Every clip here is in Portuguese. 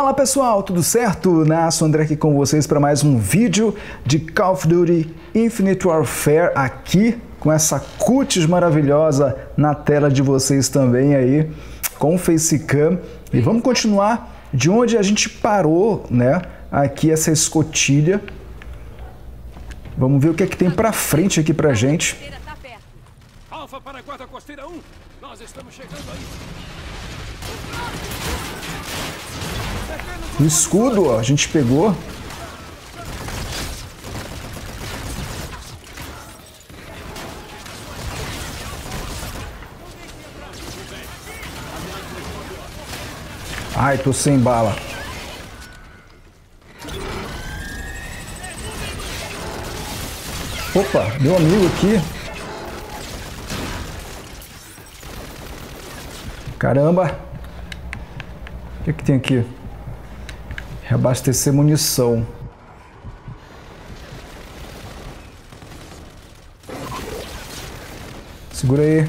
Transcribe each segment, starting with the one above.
Fala pessoal, tudo certo? Nasso André aqui com vocês para mais um vídeo de Call of Duty Infinite Warfare aqui com essa cutis maravilhosa na tela de vocês também aí com o Facecam. E vamos continuar de onde a gente parou, né? Aqui essa escotilha. Vamos ver o que é que tem pra frente aqui pra gente. Alfa para a guarda costeira 1. Nós estamos chegando aí. O escudo, ó, a gente pegou. Ai, tô sem bala. Opa, meu amigo aqui. Caramba. O que é que tem aqui? Reabastecer munição. Segura aí.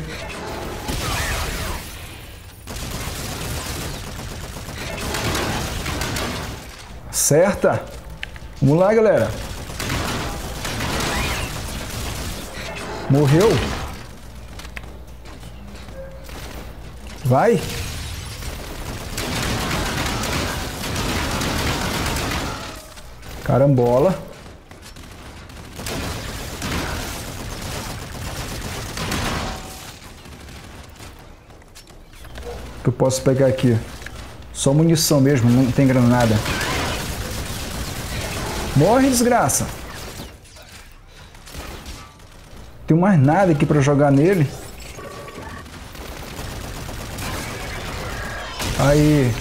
Acerta. Vamos lá, galera. Morreu. Vai. Carambola. O que eu posso pegar aqui? Só munição mesmo, não tem granada. Morre, desgraça. Não tem mais nada aqui pra jogar nele. Aí.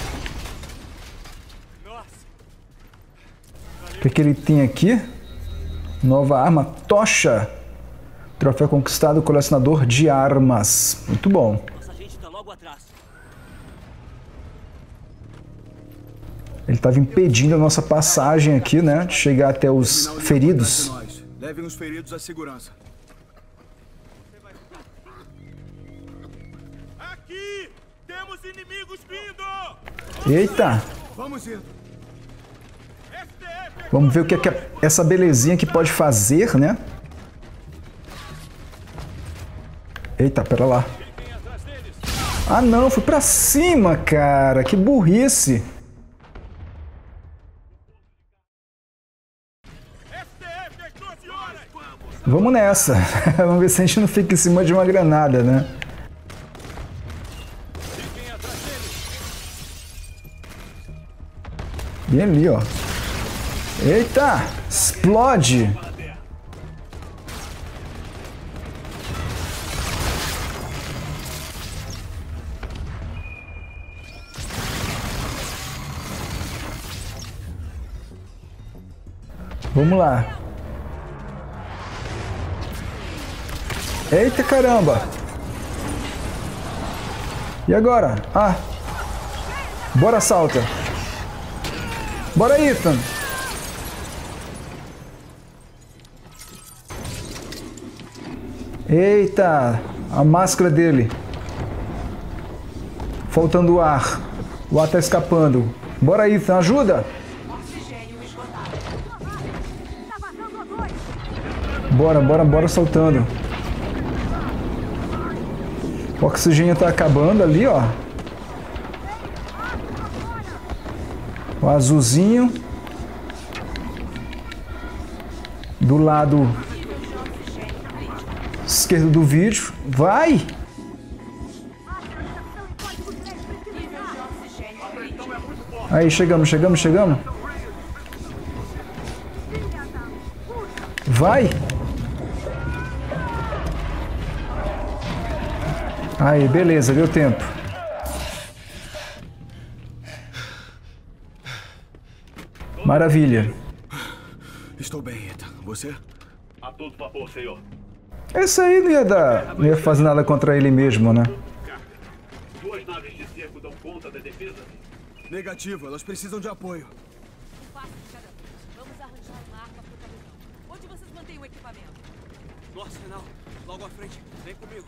O que ele tem aqui? Nova arma, tocha. Troféu conquistado, colecionador de armas. Muito bom. Nossa gente tá logo atrás. Ele estava impedindo a nossa passagem aqui, né? De chegar até os feridos. Levem os feridos à segurança. Aqui! Temos inimigos vindo! Eita! Vamos indo. Vamos ver o que é que essa belezinha aqui pode fazer, né? Eita, pera lá. Ah não, fui pra cima, cara. Que burrice. Vamos nessa. Vamos ver se a gente não fica em cima de uma granada, né? Bem ali, ó. Eita! Explode! Vamos lá. Eita caramba! E agora? Ah! Bora, salta! Bora, Ethan! Eita! A máscara dele. Faltando ar. O ar tá escapando. Bora, Ethan, ajuda! Bora, bora, bora saltando. O oxigênio tá acabando ali, ó. O azulzinho. Do lado esquerdo do vídeo. Vai! Aí, chegamos, chegamos, chegamos. Vai! Aí, beleza, deu tempo. Maravilha. Estou bem, Ethan. Você? A todo vapor, senhor. Esse aí não ia fazer nada contra ele mesmo, né? Duas naves de cerco dão conta da defesa? Negativo, elas precisam de apoio. Vamos arranjar uma arma pro capitão. Onde vocês mantêm o equipamento? No arsenal, logo à frente. Vem comigo.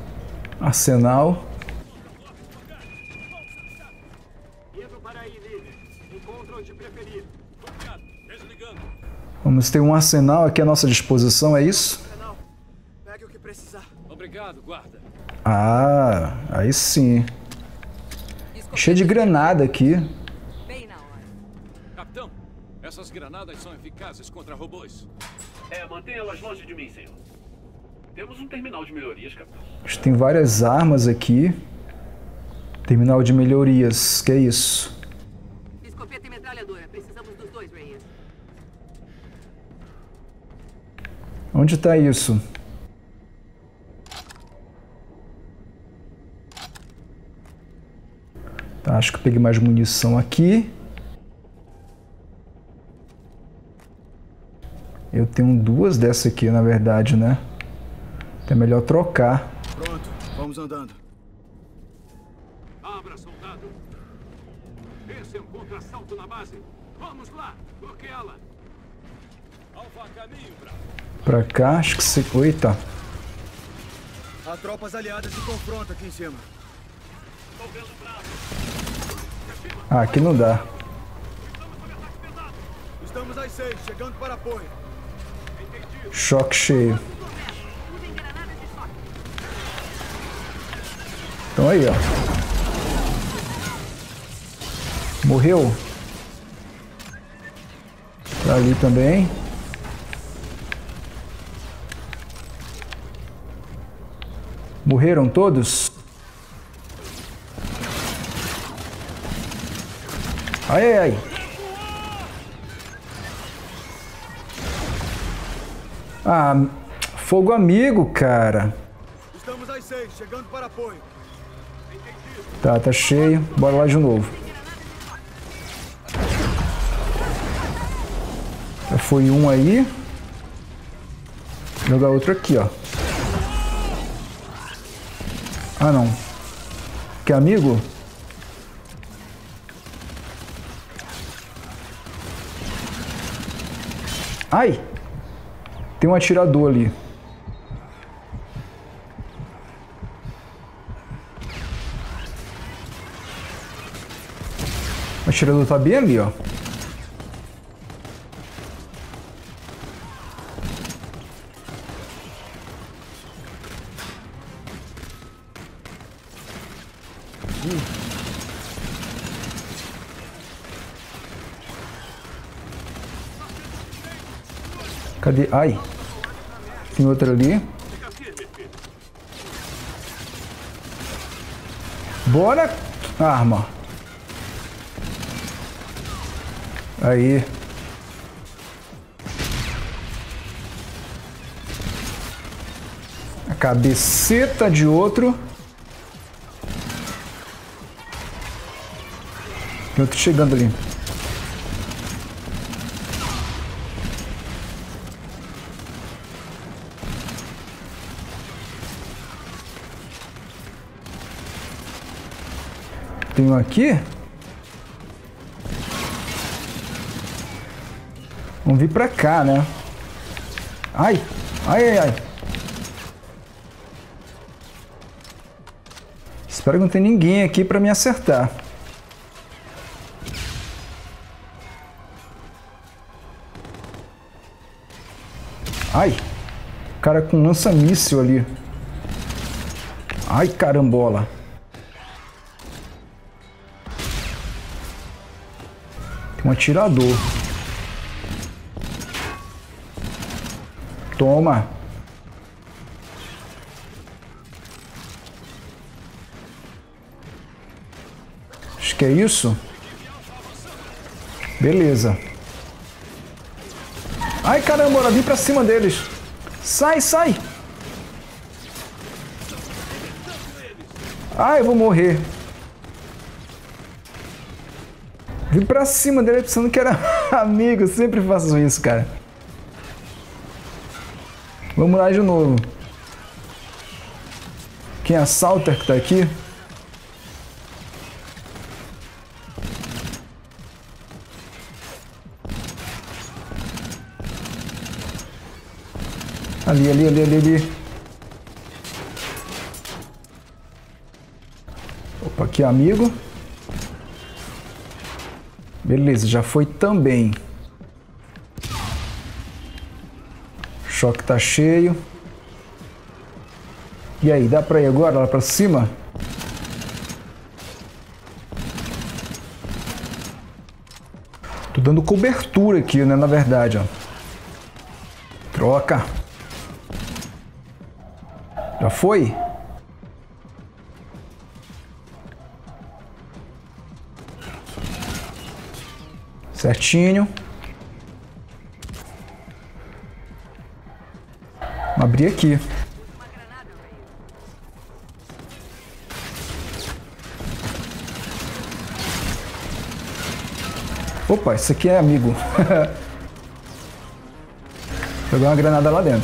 Arsenal. Indo para aí, líder. Encontro onde preferir. Copiado. Desligando. Vamos ter um arsenal aqui à nossa disposição, é isso? Arsenal, pegue o que precisar. Obrigado, guarda. Ah, aí sim. Cheio de granada aqui. Bem na hora. Capitão, essas granadas são eficazes contra robôs. Mantenha-las longe de mim, senhor. Temos um terminal de melhorias, capitão. Tem várias armas aqui. Terminal de melhorias, que é isso? Escopeta e metralhadora. Precisamos dos dois, Reyes. Onde tá isso? Tá, acho que eu peguei mais munição aqui. Eu tenho duas dessa aqui, na verdade, né? É melhor trocar. Pronto, vamos andando. Abra, soldado. Esse é um contra-assalto na base. Vamos lá, bloqueá-la. Alfa a caminho, Bravo. Pra cá, acho que se... Eita. Há tropas aliadas em confronto aqui em cima. Ah, aqui não dá. Estamos às 6, chegando para apoio. Choque cheio. Então aí, ó. Morreu. Tá ali também. Morreram todos? Ai, ai, ai. Ah, fogo amigo, cara. Estamos às 6, chegando para apoio. Tá cheio. Bora lá de novo. Já foi um aí. Vou jogar outro aqui, ó. Ah, não. Que amigo? Ai! Tem um atirador ali. O atirador tá bem ali, ó. Cadê? Ai! Tem outro ali. Bora! Arma. Aí. A cabeceta de outro. Tem outro chegando ali. Tem um aqui. Vamos vir pra cá, né? Ai! Ai, ai, ai! Espero que não tenha ninguém aqui pra me acertar. Ai! O cara com lança-míssil ali. Ai, carambola! Tem um atirador. Toma. Acho que é isso. Beleza. Ai, caramba, bora vir pra cima deles. Sai, sai. Ai, eu vou morrer. Vim pra cima dele pensando que era amigo. Eu sempre faço isso, cara. Vamos lá de novo. Quem é a Salter que tá aqui? Ali, ali, ali, ali, ali. Opa, aqui amigo. Beleza, já foi também. Choque tá cheio. E aí, dá pra ir agora lá pra cima? Tô dando cobertura aqui, né? Na verdade, ó. Troca. Já foi? Certinho. Vamos abrir aqui. Opa, isso aqui é amigo. Jogar uma granada lá dentro.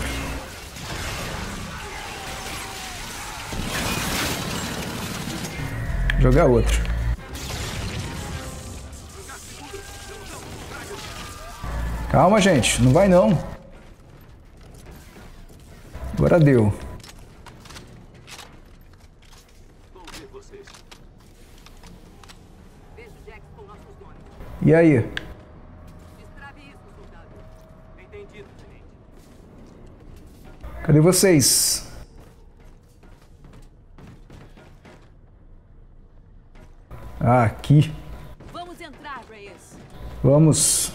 Jogar outra. Calma, gente. Não vai, não. Agora deu. E aí? Destrave isso, soldado. Entendido, tenente. Cadê vocês? Ah, aqui. Vamos entrar, Reyes. Vamos.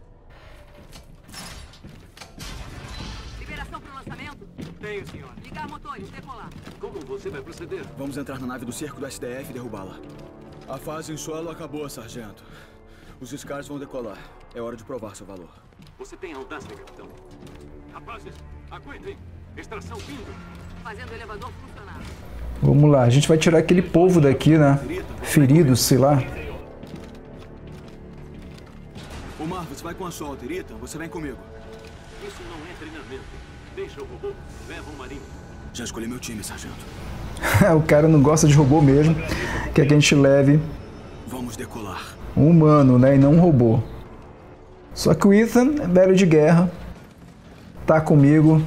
Liberação para o lançamento? Tenho, senhor. Ligar motores, decolar. Como você vai proceder? Vamos entrar na nave do cerco do SDF e derrubá-la. A fase em solo acabou, sargento. Os Scars vão decolar. É hora de provar seu valor. Você tem audácia, capitão. Rapazes, aguentem. Extração vindo. Fazendo o elevador funcionar. Vamos lá. A gente vai tirar aquele povo daqui, né? Feridos, sei lá. Omar, você vai com a sua Alterita, você vem comigo. Isso não é treinamento. Deixa o robô. Leva o marinho. Já escolhi meu time, sargento. O cara não gosta de robô mesmo. Quer que a gente leve Vamos decolar. um humano, né? E não um robô. Só que o Ethan é velho de guerra. Tá comigo.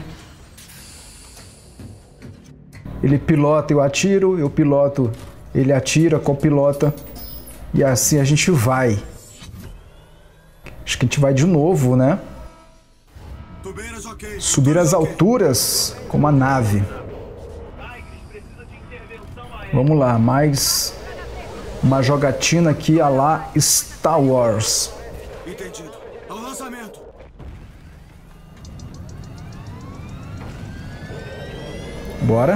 Ele pilota, eu atiro. Eu piloto, ele atira, copilota. E assim a gente vai. Acho que a gente vai de novo, né? Tubeiras, ok. Subir as alturas com uma nave. Vamos lá, mais uma jogatina aqui a lá Star Wars. Entendido. Ao lançamento. Bora.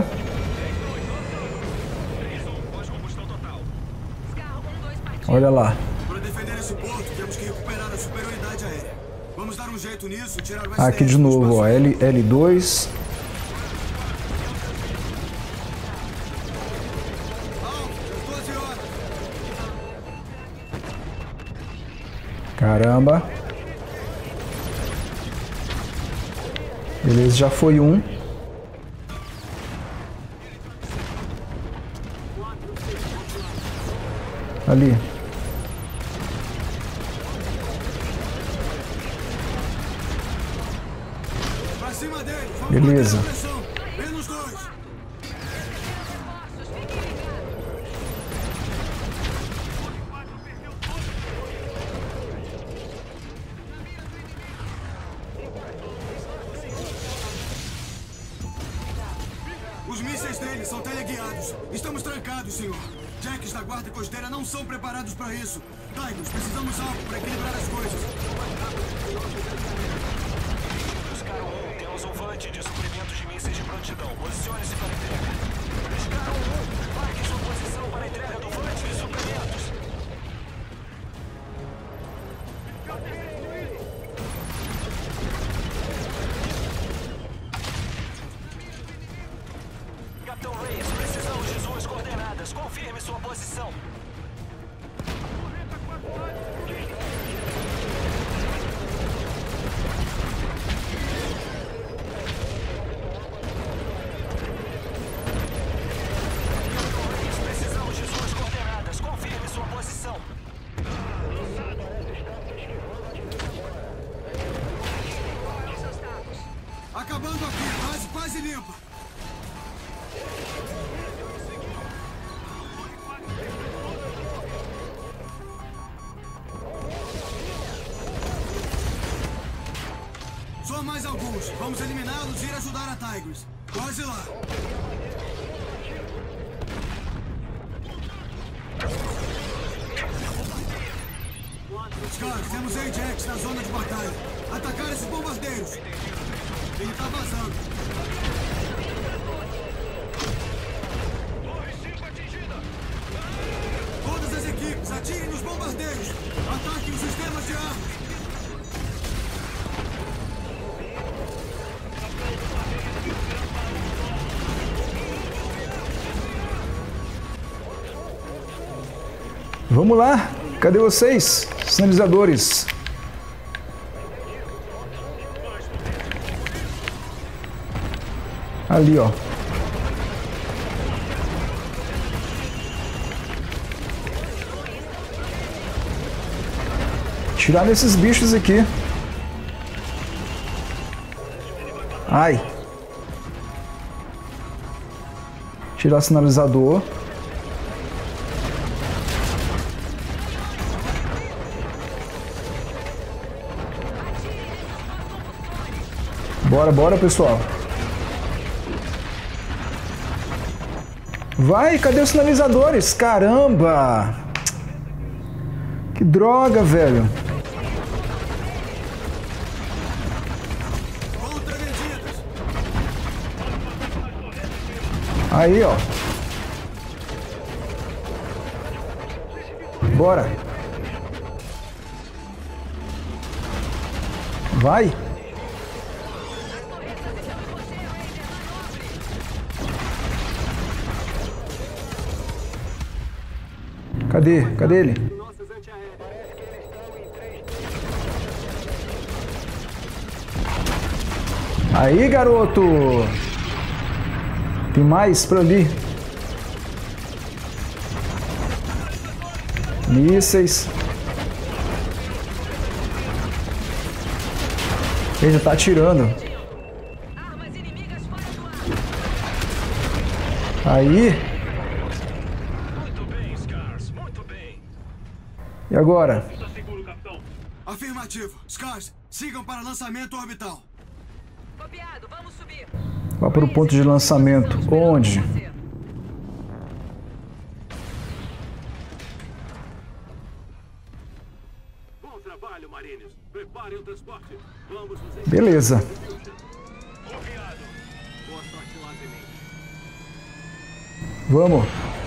Olha lá. Para defender esse porto, temos que recuperar a superioridade aérea. Vamos dar um jeito nisso, tirar o SDF Aqui de do novo, espaço. ó, L2. Alvo, às 12 horas. Caramba. Beleza, já foi um. Ali. Pra cima dele. Vamos Beleza. manter a pressão. Menos 2. Os mísseis deles são teleguiados. Estamos trancados, senhor. Jacks da guarda costeira não são preparados para isso. Tigers, precisamos algo para equilibrar as coisas. Buscar 1, temos um volante de suprimentos de mísseis de prontidão. Posicione-se para entrega. Buscar 1, marque sua posição para a entrega do volante de suprimentos. Capitão Reyes, precisamos de suas coordenadas. Confirme sua posição. Precisamos de suas coordenadas. Confirme sua posição. Acabando aqui, base quase limpa. mais alguns. Vamos eliminá-los e ir ajudar a Tigris. Quase lá. Scars, temos Ajax na zona de batalha. Atacar esses bombardeiros. Ele tá vazando. Torre 5 atingida. Todas as equipes, atirem nos bombardeiros. Ataquem os sistemas de armas. Vamos lá. Cadê vocês? Sinalizadores. Ali, ó. Tirar desses bichos aqui. Ai. Tirar sinalizador. Bora, bora, pessoal. Vai, cadê os sinalizadores? Caramba! Que droga, velho. Aí, ó. Bora. Vai. Cadê? Cadê ele? Nossas antiaéreas. Aí, garoto! Tem mais pra ali. Mísseis. Ele já tá atirando. Armas inimigas fora do ar. Aí. Muito bem, Scars. Muito bem. E agora? Está seguro, capitão. Afirmativo. Scars, sigam para lançamento orbital. Copiado, vamos subir. Vá para o ponto de lançamento. Onde? Bom trabalho, Marines. Preparem o transporte. Vamos nos Beleza. Copiado. Boa sorte lá, tenente. Vamos.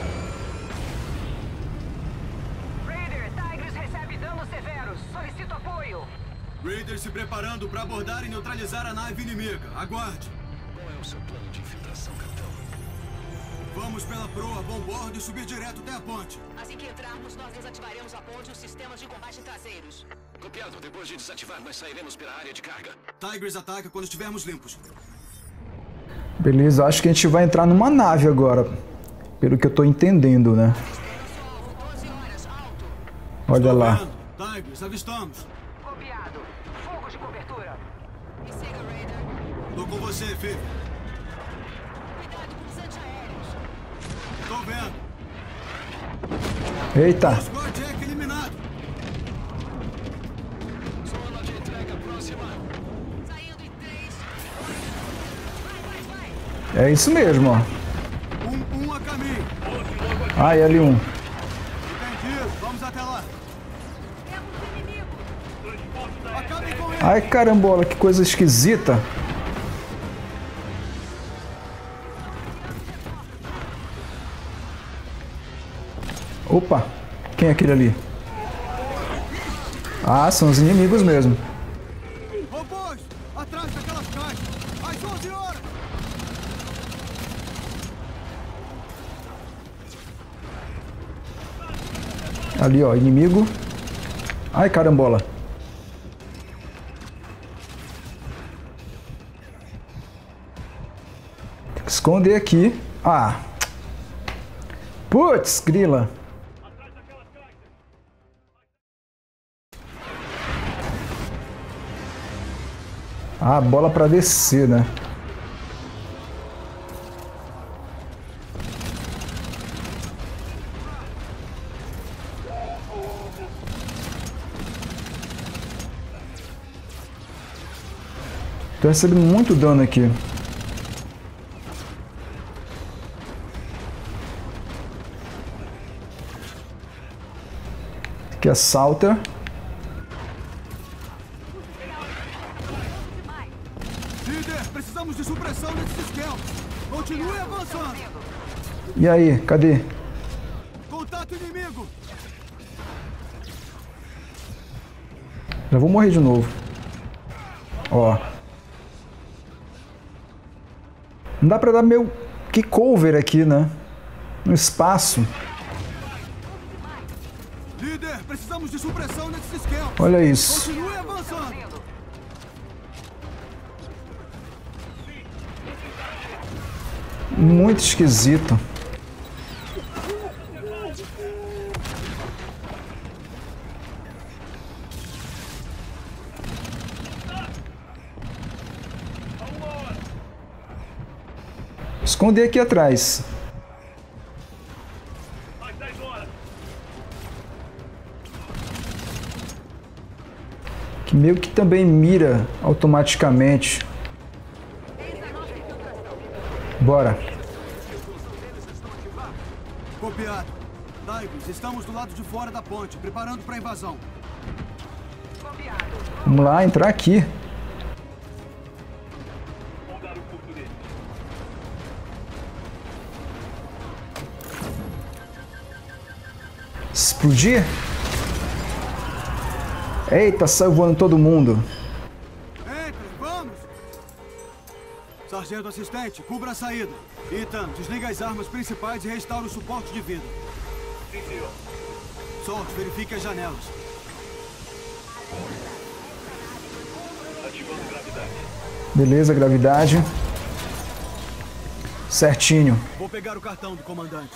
Raider, Tigris recebe danos severos. Solicito apoio. Raiders se preparando para abordar e neutralizar a nave inimiga. Aguarde. Qual é o seu plano de infiltração, capitão? Vamos pela proa, bom bordo e subir direto até a ponte. Assim que entrarmos, nós desativaremos a ponte e os sistemas de combate traseiros. Copiado. Depois de desativar, nós sairemos pela área de carga. Tigers ataca quando estivermos limpos. Beleza, acho que a gente vai entrar numa nave agora. Pelo que eu tô entendendo, né? 12 horas, alto. Olha lá. Vendo. Tigers, avistamos. Copiado. Fogo de cobertura. Me siga, Raider. Tô com você, Phoebe. Cuidado com os antiaéreos. Tô vendo. Eita. Squad Jack eliminado. Zona de entrega próxima. Saindo em 3. Vai. É isso mesmo, ó. Um a caminho. Ai, L1. Entendido. Vamos até lá. Temos inimigo. Acabem com ele. Ai, carambola, que coisa esquisita. Opa, quem é aquele ali? Ah, são os inimigos mesmo. Robôs, atrás daquelas caixas. Às 11 horas. Ali, ó, inimigo. Ai, carambola. Tem que esconder aqui. Ah. Putz, grila. Ah, bola pra descer, né? Tô recebendo muito dano aqui. Aqui é Salter. Líder, precisamos de supressão nesses esquemas. Continue avançando. E aí, cadê? Contato inimigo. Já vou morrer de novo. Ó. Não dá pra dar meio que cover aqui, né? No espaço. Líder, precisamos de supressão nesses esquemas. Olha isso. Continue avançando. Muito esquisito. Esconder aqui atrás. Mais 10 horas. Que meio que também mira automaticamente. Bora. Copiado. Daigos, estamos do lado de fora da ponte, preparando para a invasão. Vamos lá, entrar aqui. Vamos dar o curto dele. Explodir? Eita, saiu voando todo mundo. Entrem, vamos! Sargento assistente, cubra a saída. Ethan, desliga as armas principais e restaura o suporte de vida. Sim, senhor. Salt, verifique as janelas. Ativando gravidade. Beleza, gravidade. Certinho. Vou pegar o cartão do comandante.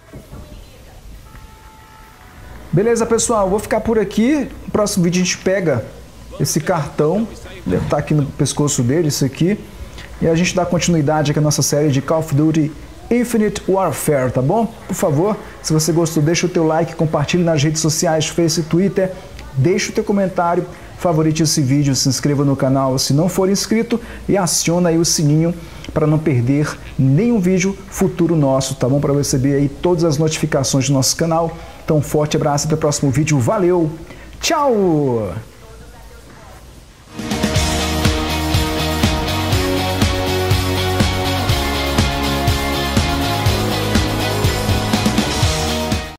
Beleza, pessoal, vou ficar por aqui. No próximo vídeo a gente pega esse cartão, deve estar aqui no pescoço dele, isso aqui, e a gente dá continuidade aqui à nossa série de Call of Duty Infinite Warfare, tá bom? Por favor, se você gostou, deixa o teu like, compartilhe nas redes sociais, Face e Twitter, deixa o teu comentário, favorite esse vídeo, se inscreva no canal se não for inscrito e aciona aí o sininho para não perder nenhum vídeo futuro nosso, tá bom? Para receber aí todas as notificações do nosso canal. Então, um forte abraço, até o próximo vídeo. Valeu, tchau!